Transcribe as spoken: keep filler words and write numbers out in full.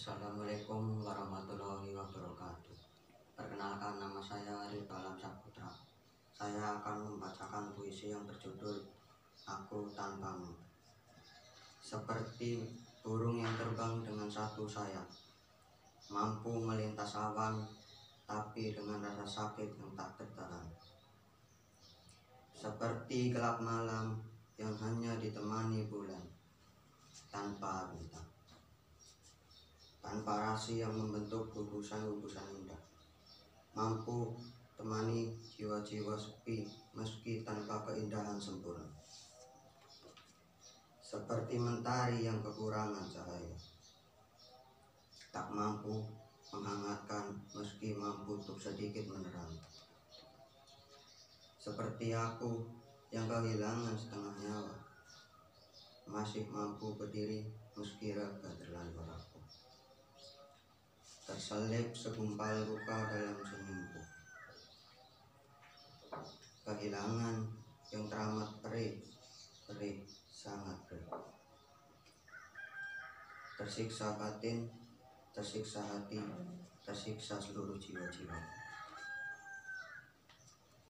Assalamualaikum warahmatullahi wabarakatuh. Perkenalkan, nama saya Arif Balam Saputra. Saya akan membacakan puisi yang berjudul Aku Tanpamu. Seperti burung yang terbang dengan satu sayap, mampu melintas awan, tapi dengan rasa sakit yang tak tertahan. Seperti gelap malam yang hanya ditemani bulan, tanpa bintang, tanpa rasi yang membentuk gugusan-gugusan indah, mampu temani jiwa-jiwa sepi meski tanpa keindahan sempurna. Seperti mentari yang kekurangan cahaya, tak mampu menghangatkan meski mampu untuk sedikit menerangi. Seperti aku yang kehilangan setengah nyawa, masih mampu berdiri meski raga terlalu rapuh. Terselip segumpal luka dalam senyumku, kehilangan yang teramat perih, perih, sangat perih. Tersiksa batin, tersiksa hati, tersiksa seluruh jiwa-jiwa.